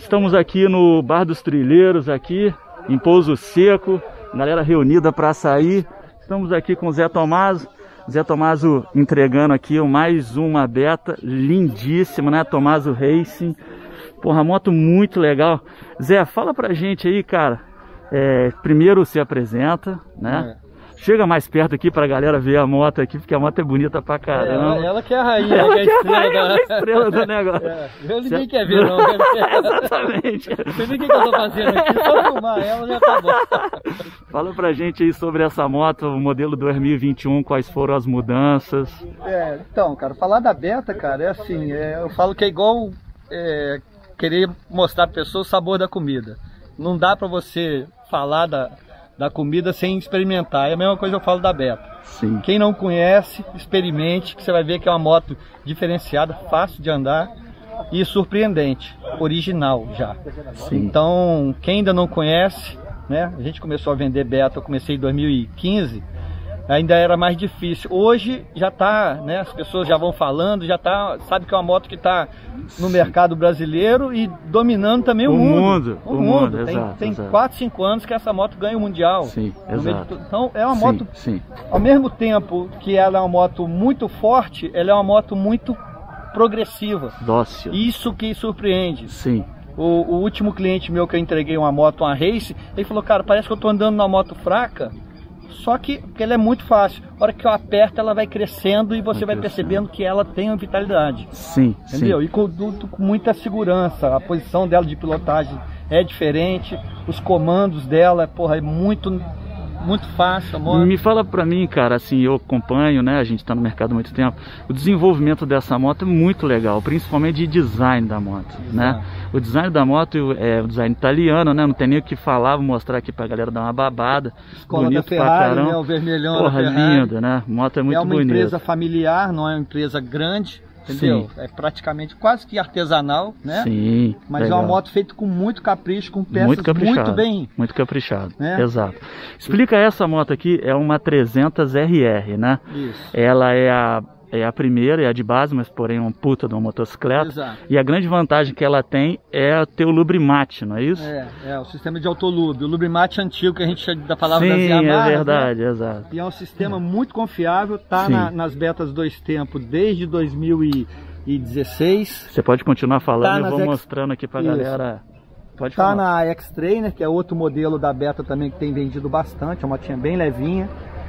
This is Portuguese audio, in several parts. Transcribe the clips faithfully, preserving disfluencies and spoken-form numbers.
estamos aqui no Bar dos Trilheiros, aqui em Pouso Seco, galera reunida para sair. Estamos aqui com o Zé Tomaso, Zé Tomaso entregando aqui mais uma beta lindíssima, né? Tomaso Racing, porra, moto muito legal. Zé, fala pra gente aí, cara, é, primeiro se apresenta, né? É. Chega mais perto aqui pra galera ver a moto aqui, porque a moto é bonita pra caramba. É, ela que é a rainha, ela que é a estrela, é da... a estrela do negócio. É, eu ninguém quer ver, não. Exatamente. Não sei nem o que eu tô fazendo aqui, só filmar ela já tá bom. Fala pra gente aí sobre essa moto, o modelo dois mil e vinte e um, quais foram as mudanças. É, então, cara, falar da beta, cara, é assim, é, eu falo que é igual é, querer mostrar pra pessoa o sabor da comida. Não dá pra você falar da... da comida sem experimentar. É a mesma coisa que eu falo da beta. Sim. Quem não conhece, experimente, que você vai ver que é uma moto diferenciada, fácil de andar e surpreendente, original já. Sim. Então, quem ainda não conhece, né? A gente começou a vender beta, eu comecei em dois mil e quinze, ainda era mais difícil. Hoje já tá, né? As pessoas já vão falando, já tá, sabe que é uma moto que está no mercado brasileiro e dominando também o, o mundo. mundo. O, o mundo. mundo. Tem, exato, tem exato. quatro, cinco anos que essa moto ganha o mundial. Sim, exato. De... Então é uma sim, moto, sim. Ao mesmo tempo que ela é uma moto muito forte, ela é uma moto muito progressiva. Dócil. Isso que surpreende. Sim. O, o último cliente meu que eu entreguei uma moto, uma Race, ele falou, cara, parece que eu tô andando numa moto fraca. Só que porque ela é muito fácil. A hora que eu aperto, ela vai crescendo e você vai, vai percebendo que ela tem uma vitalidade. Sim, entendeu? sim. E com, com muita segurança. A posição dela de pilotagem é diferente. Os comandos dela, porra, é muito, muito fácil. A moto. Me fala pra mim, cara, assim, eu acompanho, né? A gente tá no mercado há muito tempo. O desenvolvimento dessa moto é muito legal, principalmente de design da moto, exato, né? O design da moto é o design italiano, né? Não tem nem o que falar, vou mostrar aqui pra galera dar uma babada. Escola bonito da Ferrari, pra caramba, né? O vermelhão porra, da Ferrari. linda, né? A moto é muito bonita. É uma bonita. Empresa familiar, não é uma empresa grande, entendeu? Sim. É praticamente quase que artesanal, né? Sim. Mas legal. É uma moto feita com muito capricho, com peças muito, muito bem. Muito caprichado, né? Exato. Explica essa moto aqui, é uma trezentos R R, né? Isso. Ela é a É a primeira, é a de base, mas porém é um puta de uma motocicleta. Exato. E a grande vantagem que ela tem é ter o Lubrimate, não é isso? É, é o sistema de autolube. O Lubrimate antigo que a gente chama da palavra Sim, das Yamaha. é verdade, né? exato. E é um sistema muito confiável, tá na, nas betas dois tempos desde dois mil e dezesseis. Você pode continuar falando, tá eu vou X... mostrando aqui pra isso. galera. Pode tá falar. na X-Trainer, que é outro modelo da beta também que tem vendido bastante, é uma motinha bem levinha.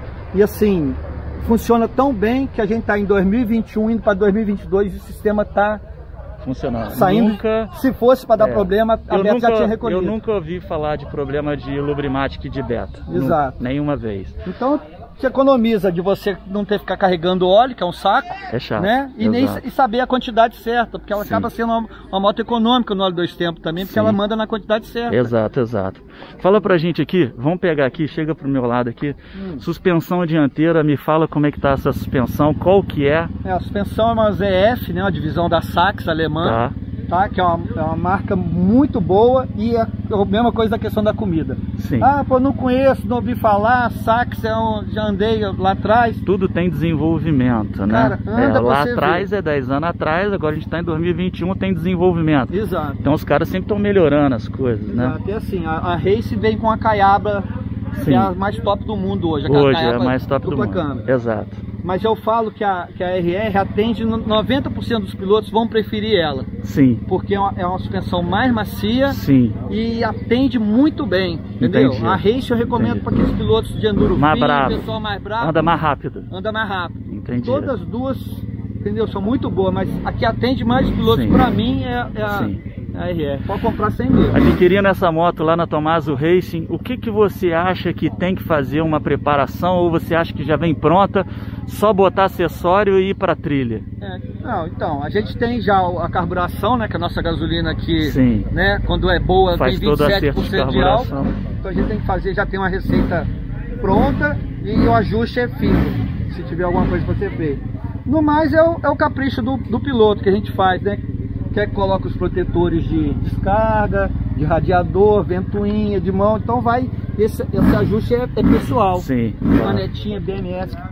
E assim, funciona tão bem que a gente está em dois mil e vinte e um, indo para dois mil e vinte e dois e o sistema está funcionando. Saindo. Nunca... Se fosse para dar é. problema, a eu beta nunca, já tinha recolhido. Eu nunca ouvi falar de problema de Lubrimatic de beta. Exato. Nunca, nenhuma vez. Então, você economiza de você não ter que ficar carregando óleo, que é um saco. É chato. Né? E, nem, e saber a quantidade certa, porque ela Sim. acaba sendo uma, uma moto econômica no óleo dois tempos também, porque Sim. ela manda na quantidade certa. Exato, exato. Fala pra gente aqui, vamos pegar aqui, chega pro meu lado aqui. Hum. Suspensão dianteira, me fala como é que tá essa suspensão, qual que é? É, a suspensão é uma Z F, né, uma divisão da Sachs alemã. Tá. Tá, que é uma, é uma marca muito boa e é a mesma coisa da questão da comida. Sim. Ah, pô, não conheço, não ouvi falar, Sachs é um, já andei lá atrás. Tudo tem desenvolvimento, né? Cara, anda é, lá você atrás ver. É dez anos atrás, agora a gente está em dois mil e vinte e um, tem desenvolvimento. Exato. Então os caras sempre estão melhorando as coisas, Exato. né? E assim, a, a Race vem com a caiaba, que é a mais top do mundo hoje. A hoje é a mais top do mundo. Câmera. Exato. Mas eu falo que a, que a R R atende, noventa por cento dos pilotos vão preferir ela. Sim. Porque é uma, é uma suspensão mais macia. Sim. E atende muito bem, entendeu? Entendi. A Race eu recomendo para aqueles pilotos de enduro mais fino, bravo. pessoal mais bravo. Anda mais rápido. Anda mais rápido. Entendi. Todas as duas, entendeu? São muito boas, mas a que atende mais pilotos para mim é, é a... Sim. A R R, pode comprar sem medo. Adquirindo essa moto lá na Tomaso Racing, o que que você acha que tem que fazer uma preparação, ou você acha que já vem pronta, só botar acessório e ir para trilha? É, não, então, a gente tem já a carburação, né, que a nossa gasolina aqui, Sim. né, quando é boa, faz tem vinte e sete por cento de, de álcool, então a gente tem que fazer, já tem uma receita pronta e o ajuste é fino, se tiver alguma coisa para ser feita. No mais é o, é o capricho do, do piloto que a gente faz, né? Quer que coloque os protetores de descarga, de radiador, ventoinha, de mão, então vai, esse, esse ajuste é, é pessoal. Sim. Manetinha B M S que estão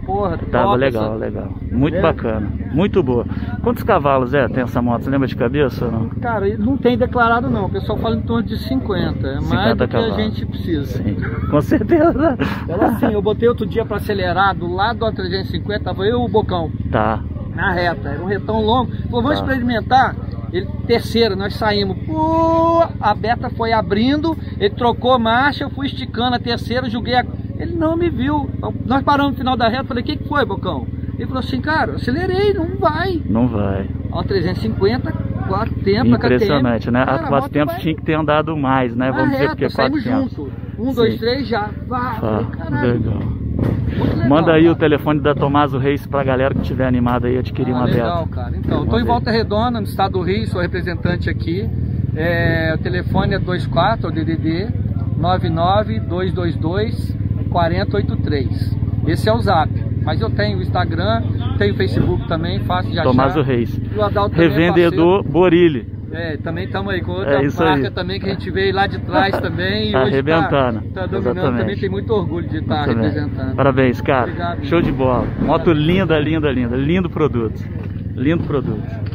porra, Tava top, legal, essa... legal. Muito é. bacana. Muito boa. Quantos cavalos é tem essa moto? Você lembra de cabeça ou não? Cara, não tem declarado não. O pessoal fala em torno de cinquenta. É mais do que cavalos. a gente precisa. Sim, com certeza. Ela assim, eu botei outro dia para acelerar, do lado da trezentos e cinquenta, tava eu e o Bocão. Tá. Na reta, era um retão longo. Falou, vamos Tá. experimentar. Ele, terceiro, nós saímos. Pô, a beta foi abrindo, ele trocou marcha, eu fui esticando a terceira, joguei a... Ele não me viu. Nós paramos no final da reta, falei, o que, que foi, Bocão? Ele falou assim, cara, acelerei, não vai. Não vai. Ó, trezentos e cinquenta, quatro tempos, impressionante, né? Cara, a quatro tempos tinha que ter andado mais, né? Vamos dizer porque quatro tempos. Junto. Um, dois, três, já. Vá, Ah, caralho. legal. Muito legal. Manda aí cara. o telefone da Tomaso Reis pra galera que estiver animada aí a adquirir ah, uma legal, beta. cara. Então, eu tô em Volta Redonda, no estado do Rio, sou representante aqui. É, o telefone é vinte e quatro, o D D D nove nove dois dois dois quatro zero oito três. Esse é o Zap. Mas eu tenho o Instagram, tenho o Facebook também, fácil de achar. Tomaso Reis. E o Adalto também é Revendedor Borilli. É, também estamos aí com outra É isso marca aí. também que a gente veio lá de trás também. E Arrebentando. hoje tá, tá dominando. Exatamente. Também tem muito orgulho de estar Também. representando. Parabéns, cara. Obrigado. Show de bola. Moto linda, linda, linda. Lindo produto. Lindo produto.